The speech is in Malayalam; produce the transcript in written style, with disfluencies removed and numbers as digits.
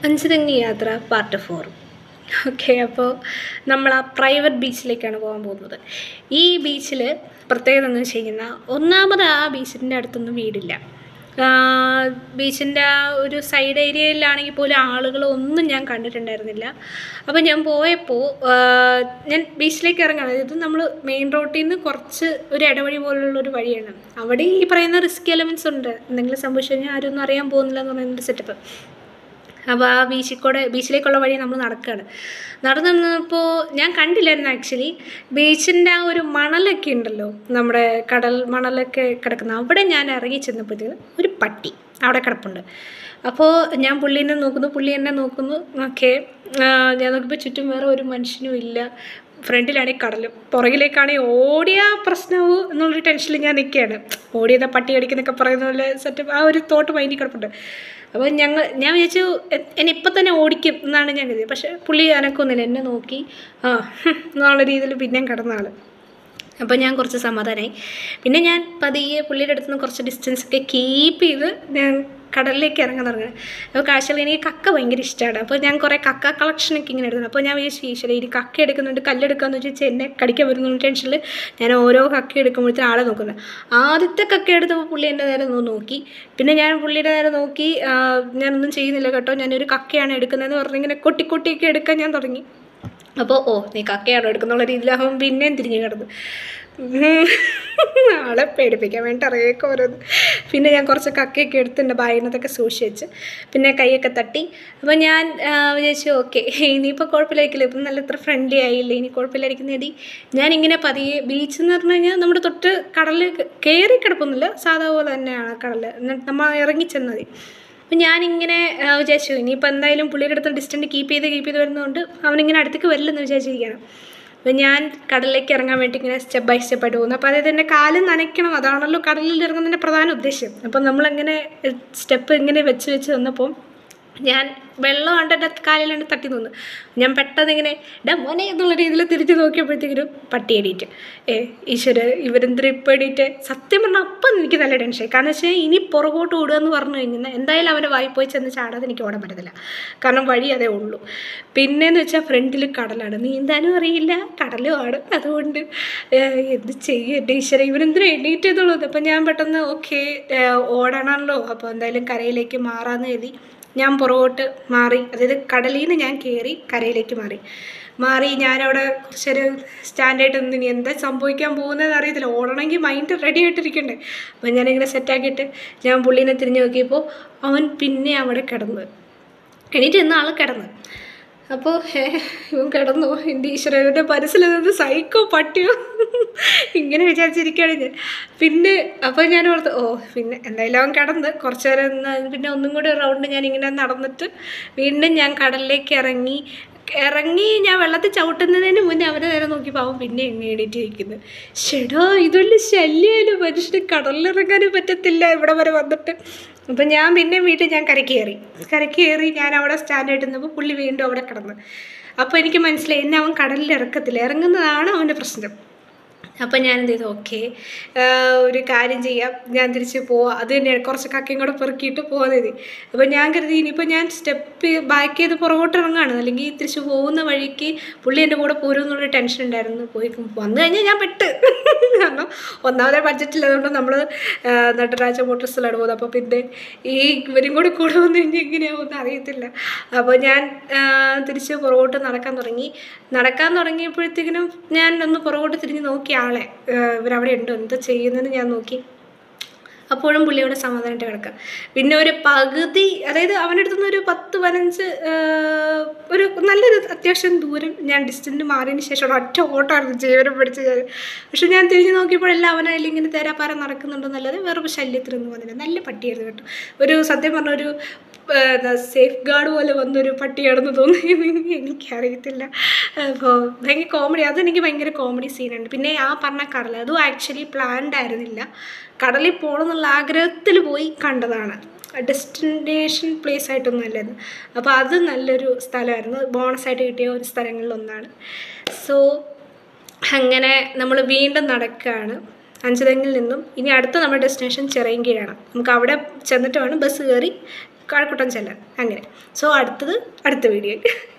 അഞ്ചുതെങ്ങ് യാത്ര പാർട്ട് 4. ഓക്കെ, അപ്പോൾ നമ്മൾ ആ പ്രൈവറ്റ് ബീച്ചിലേക്കാണ് പോകാൻ പോകുന്നത്. ഈ ബീച്ചിൽ പ്രത്യേകത എന്ന് വെച്ച് കഴിഞ്ഞാൽ, ഒന്നാമത് ആ ബീച്ചിൻ്റെ അടുത്തൊന്നും വീടില്ല. ബീച്ചിൻ്റെ ആ ഒരു സൈഡ് ഏരിയയിലാണെങ്കിൽ പോലും ആളുകളൊന്നും ഞാൻ കണ്ടിട്ടുണ്ടായിരുന്നില്ല. അപ്പോൾ ഞാൻ പോയപ്പോൾ ഞാൻ ബീച്ചിലേക്ക് ഇറങ്ങുകയാണ്. ഇത് നമ്മൾ മെയിൻ റോഡിൽ നിന്ന് കുറച്ച് ഒരു ഇടവഴി പോലുള്ളൊരു വഴിയാണ്. അവിടെ ഈ പറയുന്ന റിസ്ക് എലമെൻറ്റ്സ് ഉണ്ട്. എന്തെങ്കിലും സംഭവിച്ചു കഴിഞ്ഞാൽ ആരും ഒന്നും അറിയാൻ പോകുന്നില്ല എന്ന് പറയുന്നൊരു സെറ്റപ്പ്. അപ്പോൾ ആ ബീച്ചിലേക്കുള്ള വഴി നമ്മൾ നടക്കുകയാണ്. നടന്നപ്പോൾ ഞാൻ കണ്ടില്ലായിരുന്നു ആക്ച്വലി. ബീച്ചിൻ്റെ ആ ഒരു മണലൊക്കെ ഉണ്ടല്ലോ, നമ്മുടെ കടൽ മണലൊക്കെ കിടക്കുന്ന അവിടെ ഞാൻ ഇറങ്ങി ചെന്നപ്പോഴത്തേക്കും ഒരു പട്ടി അവിടെ കിടപ്പുണ്ട്. അപ്പോൾ ഞാൻ പുള്ളീനെ നോക്കുന്നു, പുള്ളി എന്നെ നോക്കുന്നു. ഓക്കെ, ഞാൻ നോക്കിയപ്പോൾ ചുറ്റും വേറെ ഒരു മനുഷ്യനും ഇല്ല. ഫ്രണ്ടിലാണെങ്കിൽ കടലും, പുറകിലേക്കാണെങ്കിൽ ഓടിയ പ്രശ്നവും എന്നുള്ളൊരു ടെൻഷനിൽ ഞാൻ നിൽക്കുകയാണ്. ഓടിയതാ പട്ടി കടിക്കുന്നൊക്കെ പറയുന്ന പോലെ സെറ്റപ്പ് ആ ഒരു തോട്ട് മൈൻഡിൽ കിടപ്പുണ്ട്. അപ്പോൾ ഞാൻ വിചാരിച്ചു എന്നെ ഇപ്പം തന്നെ ഓടിക്കും എന്നാണ് ഞാൻ കരുതിയത്. പക്ഷേ പുള്ളി അനക്കൊന്നുമില്ല, എന്നെ നോക്കി എന്നുള്ള രീതിയിൽ പിന്നെയും കിടന്ന ആൾ. അപ്പോൾ ഞാൻ കുറച്ച് സമാധാനമായി. പിന്നെ ഞാൻ പതിയെ പുള്ളിയുടെ അടുത്ത് നിന്ന് കുറച്ച് ഡിസ്റ്റൻസൊക്കെ കീപ്പ് ചെയ്ത് ഞാൻ കടലിലേക്ക് ഇറങ്ങാൻ തുടങ്ങുന്നത്. അപ്പോൾ കാഴ്ചയിൽ എനിക്ക് കക്ക ഭയങ്കര ഇഷ്ടമാണ്. അപ്പോൾ ഞാൻ കുറേ കക്ക കളക്ഷനൊക്കെ ഇങ്ങനെ എടുക്കുന്നത്. അപ്പോൾ ഞാൻ വിചാരിച്ചു ഈശ്വര ഇനി കക്ക എടുക്കുന്നുണ്ട്, കല്ലെടുക്കാമെന്ന് വെച്ചാൽ എന്നെ കടിക്കാൻ വരുന്ന ടെൻഷനിൽ ഞാൻ ഓരോ കക്ക എടുക്കുമ്പോഴത്തേനും ആളെ നോക്കുന്നത്. ആദ്യത്തെ കക്ക എടുത്തപ്പോൾ പുള്ളി എൻ്റെ നേരെ നോക്കി. പിന്നെ ഞാൻ പുള്ളിയുടെ നേരെ നോക്കി, ഞാനൊന്നും ചെയ്യുന്നില്ല കേട്ടോ, ഞാനൊരു കക്കയാണ് എടുക്കുന്നതെന്ന് പറഞ്ഞിങ്ങനെ കൊട്ടിക്കൊട്ടിയൊക്കെ എടുക്കാൻ ഞാൻ തുടങ്ങി. അപ്പോൾ നീ കക്കയാണോ എടുക്കുന്നുള്ള രീതിയിലാകുമ്പോൾ പിന്നെയും തിരിഞ്ഞ് കിടന്നു. ആളെ പേടിപ്പിക്കാൻ വേണ്ടി അറിയേക്കും ഓരോന്ന്. പിന്നെ ഞാൻ കുറച്ച് കക്കയൊക്കെ എടുത്തിട്ടുണ്ട്, ബായിനത്തൊക്കെ സൂക്ഷിച്ച് വെച്ച്. പിന്നെ കൈയൊക്കെ തട്ടി. അപ്പോൾ ഞാൻ വിചാരിച്ചു ഓക്കെ ഇനിയിപ്പോൾ കുഴപ്പമില്ലായിരിക്കില്ല, ഇപ്പം നല്ല ഇത്ര ഫ്രണ്ട്ലി ആയില്ലേ, ഇനി കുഴപ്പമില്ലായിരിക്കുന്നതി. ഞാനിങ്ങനെ പതിയെ, ബീച്ച് എന്ന് പറഞ്ഞു കഴിഞ്ഞാൽ നമ്മുടെ തൊട്ട് കടലിൽ കയറി കിടപ്പൊന്നുമില്ല, സാധാ പോലെ തന്നെയാണ് കടൽ. എന്നിട്ട് നമ്മൾ ഇറങ്ങിച്ചെന്നത്. അപ്പം ഞാനിങ്ങനെ വിചാരിച്ചു ഇനിയിപ്പോൾ എന്തായാലും പുള്ളിയുടെ അടുത്ത് ഡിസ്റ്റൻറ്റ് കീപ്പ് ചെയ്ത് വരുന്നതുകൊണ്ട് അവനിങ്ങനെ അടുത്തേക്ക് വരില്ലെന്ന് വിചാരിച്ചിരിക്കുകയാണ്. അപ്പം ഞാൻ കടലിലേക്ക് ഇറങ്ങാൻ വേണ്ടി ഇങ്ങനെ സ്റ്റെപ്പ് ബൈ സ്റ്റെപ്പായിട്ട് പോകുന്നു. അപ്പോൾ അതായത് എൻ്റെ കാല് നനയ്ക്കണം, അതാണല്ലോ കടലിൽ ഇറങ്ങുന്നതിൻ്റെ പ്രധാന ഉദ്ദേശം. അപ്പം നമ്മളങ്ങനെ സ്റ്റെപ്പ് ഇങ്ങനെ വെച്ച് വന്നപ്പോൾ ഞാൻ വെള്ളം എൻ്റെ കാലിലാണ് തട്ടി നിന്നു. ഞാൻ പെട്ടെന്ന് ഇങ്ങനെ മോനെ എന്നുള്ള രീതിയിൽ തിരിച്ച് നോക്കിയപ്പോഴത്തേക്കൊരു പട്ടി എണീറ്റ്. ഈശ്വര ഇവരെന്തൊരു ഇപ്പോൾ എണീറ്റ്. സത്യം പറഞ്ഞാൽ അപ്പം എനിക്ക് നല്ല ടെൻഷനായി. കാരണം വെച്ചാൽ ഇനി പുറകോട്ട് ഓടുക എന്ന് പറഞ്ഞു കഴിഞ്ഞാൽ എന്തായാലും അവൻ്റെ വായി പോയി ചെന്ന് ചാടാതെ എനിക്ക് ഓടാൻ പറ്റത്തില്ല, കാരണം വഴി അതേ ഉള്ളൂ. പിന്നെയെന്ന് വെച്ചാൽ ഫ്രണ്ടിൽ കടലാണ്, നീന്താനും അറിയില്ല, കടലുമാണ്. അതുകൊണ്ട് എന്ത് ചെയ്യും എൻ്റെ ഈശ്വര, ഇവരെന്തിനും എണീറ്റ് എന്നുള്ളത്. അപ്പം ഞാൻ പെട്ടെന്ന് ഓക്കെ ഓടണമല്ലോ, അപ്പോൾ എന്തായാലും കരയിലേക്ക് മാറാമെന്ന് കരുതി ഞാൻ പുറകോട്ട് മാറി. അതായത് കടലിൽ നിന്ന് ഞാൻ കയറി കരയിലേക്ക് മാറി ഞാനവിടെ കുറച്ചൊരു സ്റ്റാൻഡായിട്ട് നിന്ന് ഇനി എന്താ സംഭവിക്കാൻ പോകുന്നതെന്ന് അറിയത്തില്ല. ഓടണമെങ്കിൽ മൈൻഡ് റെഡി ആയിട്ടിരിക്കണ്ടേ. അപ്പം ഞാനിങ്ങനെ സെറ്റാക്കിയിട്ട് ഞാൻ പുള്ളീനെ തിരിഞ്ഞ് നോക്കിയപ്പോൾ അവൻ പിന്നെ അവിടെ കിടന്നു, എണീറ്റ് എന്ന ആൾ കിടന്നു. അപ്പോൾ ഇവൻ കിടന്നു. എൻ്റെ ഈശ്വരൻ്റെ മനസ്സിൽ നിന്ന് സൈക്കോ പട്ടിയോ ഇങ്ങനെ വിചാരിച്ചിരിക്കുകയാണ് ഞാൻ. പിന്നെ അപ്പോൾ ഞാൻ ഓർത്ത് പിന്നെ എന്തായാലും അവൻ കിടന്ന് കുറച്ച് നേരം. പിന്നെ ഒന്നും കൂടി റൗണ്ട് ഞാനിങ്ങനെ നടന്നിട്ട് വീണ്ടും ഞാൻ കടലിലേക്ക് ഇറങ്ങി ഞാൻ വെള്ളത്തിൽ ചവിട്ടുന്നതിന് മുന്നേ അവരെ നേരെ നോക്കിയപ്പോൾ അവൻ പിന്നെ എങ്ങനെ എണീറ്റ് ഇരിക്കുന്നത്. ചേടാ ഇതൊരു ശല്യമായാലും മനുഷ്യന് കടലിലിറങ്ങാനും പറ്റത്തില്ല ഇവിടെ വരെ വന്നിട്ട്. അപ്പം ഞാൻ പിന്നെ വീട്ടിൽ ഞാൻ കരയ്ക്ക് കയറി ഞാൻ അവിടെ സ്റ്റാൻഡായിട്ട് നിന്നപ്പോൾ പുള്ളി വീണ്ടും അവിടെ കിടന്നു. അപ്പോൾ എനിക്ക് മനസ്സിലായി എന്നെ അവൻ കടലിൽ ഇറങ്ങുന്നതാണ് അവൻ്റെ പ്രശ്നം. അപ്പം ഞാൻ എന്ത് ചെയ്തു, ഓക്കെ ഒരു കാര്യം ചെയ്യാം, ഞാൻ തിരിച്ച് പോവാം. അത് തന്നെയാണ് കുറച്ച് കക്കയും കൂടെ പെറുക്കിയിട്ട് പോകുന്നത്. അപ്പോൾ ഞാൻ കരുതി ഇനിയിപ്പോൾ ഞാൻ സ്റ്റെപ്പ് ബാക്ക് ചെയ്ത് പുറകോട്ട് ഇറങ്ങുകയാണ്, അല്ലെങ്കിൽ തിരിച്ച് പോകുന്ന വഴിക്ക് പുള്ളി എൻ്റെ കൂടെ പോരുമെന്നുള്ളൊരു ടെൻഷൻ ഉണ്ടായിരുന്നു. വന്നു കഴിഞ്ഞാൽ ഞാൻ പെട്ട്. കാരണം ഒന്നാമതേ ബഡ്ജറ്റില്ല, അതുകൊണ്ട് നമ്മൾ നടരാജ മോട്ടോഴ്സിലാണ് പോകുന്നത്. അപ്പോൾ പിന്നെ ഇവരും കൂടെ വന്നു കഴിഞ്ഞാൽ എങ്ങനെയാവുമെന്ന് അറിയത്തില്ല. അപ്പോൾ ഞാൻ തിരിച്ച് പുറകോട്ട് നടക്കാൻ തുടങ്ങിയപ്പോഴത്തേക്കിനും ഞാൻ ഒന്ന് പുറകോട്ട് തിരിഞ്ഞ് നോക്കി ആളെ, ഇവരവിടെ ഉണ്ടോ എന്താ ചെയ്യുന്നതെന്ന് ഞാൻ നോക്കി. അപ്പോഴും പുള്ളിയോടെ സമാധാനമായിട്ട് കിടക്കാം. പിന്നെ ഒരു പകുതി, അതായത് അവൻ്റെ അടുത്ത് നിന്ന് ഒരു 10-15 ഒരു നല്ലൊരു അത്യാവശ്യം ദൂരം ഞാൻ ഡിസ്റ്റൻറ്റ് മാറിയതിന് ശേഷം ഒറ്റ ഓട്ടമായിരുന്നു ജീവനം പിടിച്ച് ഞാൻ. പക്ഷെ ഞാൻ തിരിഞ്ഞ് നോക്കിയപ്പോഴെല്ലാം അവനതിൽ ഇങ്ങനെ തേരാപ്പാരം നടക്കുന്നുണ്ടെന്നല്ലാതെ വേറെ ശല്യത്തിനൊന്നും വന്നില്ല. നല്ല പട്ടിയായിരുന്നു കേട്ടോ. ഒരു സത്യം പറഞ്ഞൊരു സേഫ് ഗാർഡ് പോലെ വന്നൊരു പട്ടിയാണെന്ന് തോന്നി, എനിക്കറിയത്തില്ല. അപ്പോൾ ഭയങ്കര കോമഡി, അതെനിക്ക് ഭയങ്കര കോമഡി സീനുണ്ട്. പിന്നെ ആ പറഞ്ഞ കടൽ, അതും ആക്ച്വലി പ്ലാൻഡ് ആയിരുന്നില്ല. കടലിൽ പോകണമെന്നുള്ള ആഗ്രഹത്തിൽ പോയി കണ്ടതാണ്, ഡെസ്റ്റിനേഷൻ പ്ലേസ് ആയിട്ടൊന്നും അല്ലത്. അപ്പോൾ അത് നല്ലൊരു സ്ഥലമായിരുന്നു, ബോണസായിട്ട് കിട്ടിയ ഒരു സ്ഥലങ്ങളിലൊന്നാണ്. സോ അങ്ങനെ നമ്മൾ വീണ്ടും നടക്കുകയാണ് അഞ്ചുതെങ്ങിൽ നിന്നും. ഇനി അടുത്ത നമ്മുടെ ഡെസ്റ്റിനേഷൻ ചിറയൻകീഴാണ്. നമുക്ക് അവിടെ ചെന്നിട്ട് വേണം ബസ് കയറി കഴക്കൂട്ടം ചെല്ലാൻ അങ്ങനെ. സോ അടുത്ത വീഡിയോ